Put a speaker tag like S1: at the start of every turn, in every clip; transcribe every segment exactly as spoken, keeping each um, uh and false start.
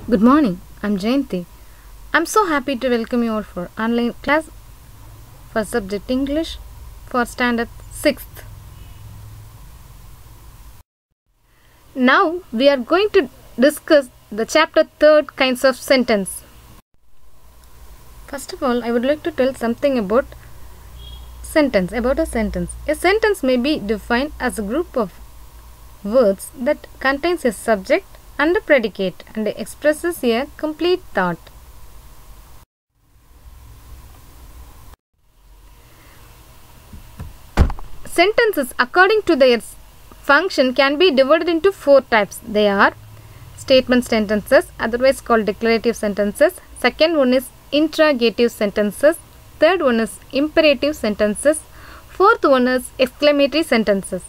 S1: Good morning, I'm Jayanti. I'm so happy to welcome you all for online class for subject English for standard sixth. Now we are going to discuss the chapter third kinds of sentence. First of all, I would like to tell something about sentence, about a sentence. A sentence may be defined as a group of words that contains a subject and a predicate and expresses a complete thought. Sentences according to their function can be divided into four types. They are statement sentences, otherwise called declarative sentences. Second one is interrogative sentences. Third one is imperative sentences. Fourth one is exclamatory sentences.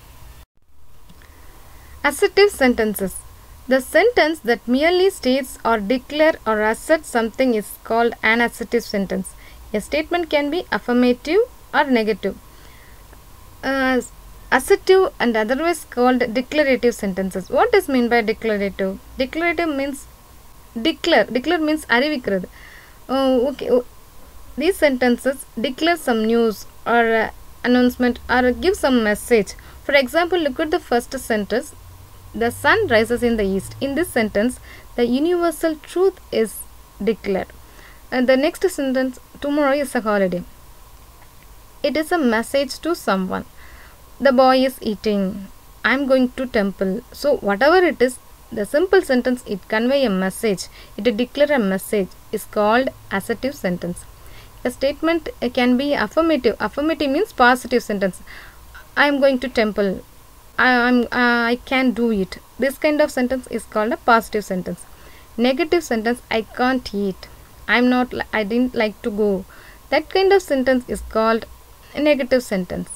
S1: Assertive sentences. The sentence that merely states or declares or asserts something is called an assertive sentence. A statement can be affirmative or negative. Uh, assertive and otherwise called declarative sentences. What is meant by declarative? Declarative means declare. Declare means அறிவிக்கிறது. Uh, okay. These sentences declare some news or uh, announcement or give some message. For example, look at the first sentence. The sun rises in the east. In this sentence, the universal truth is declared. And the next sentence, tomorrow is a holiday. It is a message to someone. The boy is eating. I am going to temple. So whatever it is, the simple sentence, it convey a message. It declare a message is called assertive sentence. A statement can be affirmative. Affirmative means positive sentence. I am going to temple. I am uh, I can do it. This kind of sentence is called a positive sentence. Negative sentence, I can't eat. I'm not. I didn't like to go. That kind of sentence is called a negative sentence.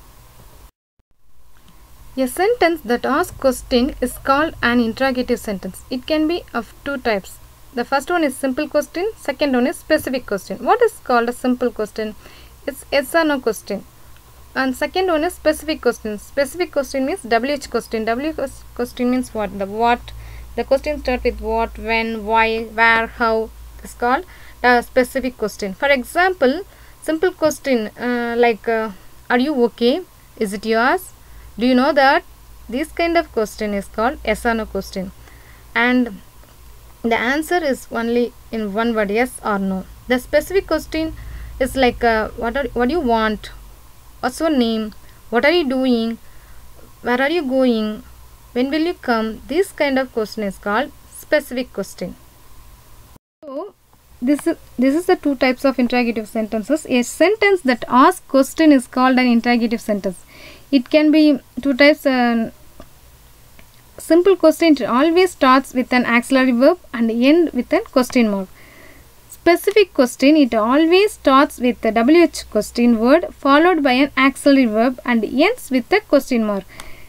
S1: A sentence that asks question is called an interrogative sentence. It can be of two types. The first one is simple question. Second one is specific question. What is called a simple question? It's yes or no question. And second one is specific question. Specific question means W H question. W H question means what? The what. The question starts with what, when, why, where, how. It's called a specific question. For example, simple question uh, like uh, are you okay? Is it yours? Do you know that? This kind of question is called yes or no question. And the answer is only in one word, yes or no. The specific question is like uh, what, are, what do you want? What's your name? What are you doing? Where are you going? When will you come? This kind of question is called specific question. So, this is, this is the two types of interrogative sentences. A sentence that asks question is called an interrogative sentence. It can be two types. Uh, simple question, it always starts with an auxiliary verb and end with a question mark. Specific question, it always starts with the W H question word followed by an auxiliary verb and ends with a question mark.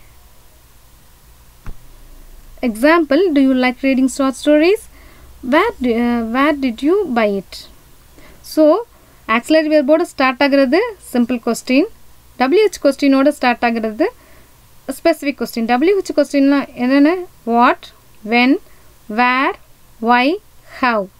S1: Example, do you like reading short stories? Where, do, uh, where did you buy it? So, auxiliary verb oda start agiradhu simple question. W H question oda start agiradhu specific question. W H question la enna what, when, where, why, how.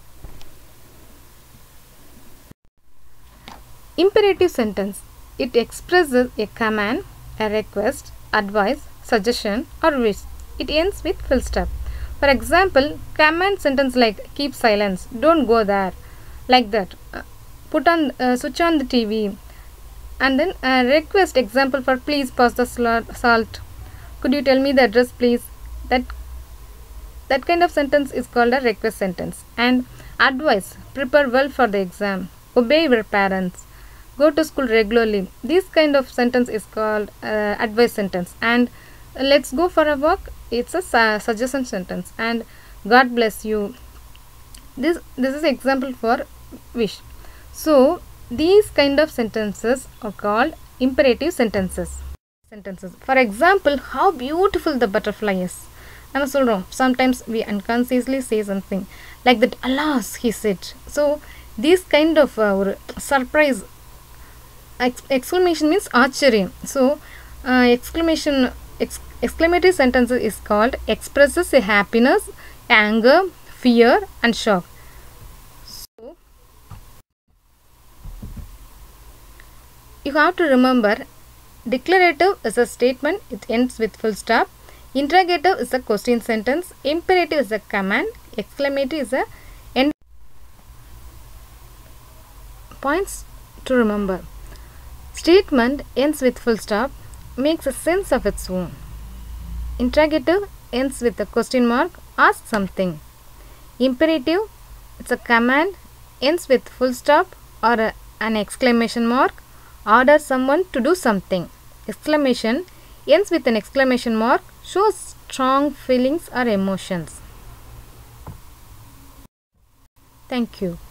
S1: Imperative sentence. It expresses a command, a request, advice, suggestion or wish. It ends with full stop. For example, command sentence like keep silence, don't go there, like that. Uh, put on, uh, switch on the T V. And then a request example for please pass the salt. Could you tell me the address please? That, that kind of sentence is called a request sentence. And advice, prepare well for the exam, obey your parents, go to school regularly. This kind of sentence is called uh, advice sentence. And uh, let's go for a walk. It's a su suggestion sentence. And God bless you. This this is example for wish. So these kind of sentences are called imperative sentences. Sentences. For example, how beautiful the butterfly is. I'm so sometimes we unconsciously say something like that. Alas, he said. So these kind of uh, surprise. Ex exclamation means ஆச்சரியம். So, uh, exclamation, ex exclamatory sentence is called expresses a happiness, anger, fear and shock. So, you have to remember, declarative is a statement, it ends with full stop. Interrogative is a question sentence. Imperative is a command. Exclamative is a end. Points to remember. Statement ends with full stop, makes a sense of its own. Interrogative ends with a question mark, ask something. Imperative, it's a command, ends with full stop or a, an exclamation mark, order someone to do something. Exclamation ends with an exclamation mark, shows strong feelings or emotions. Thank you.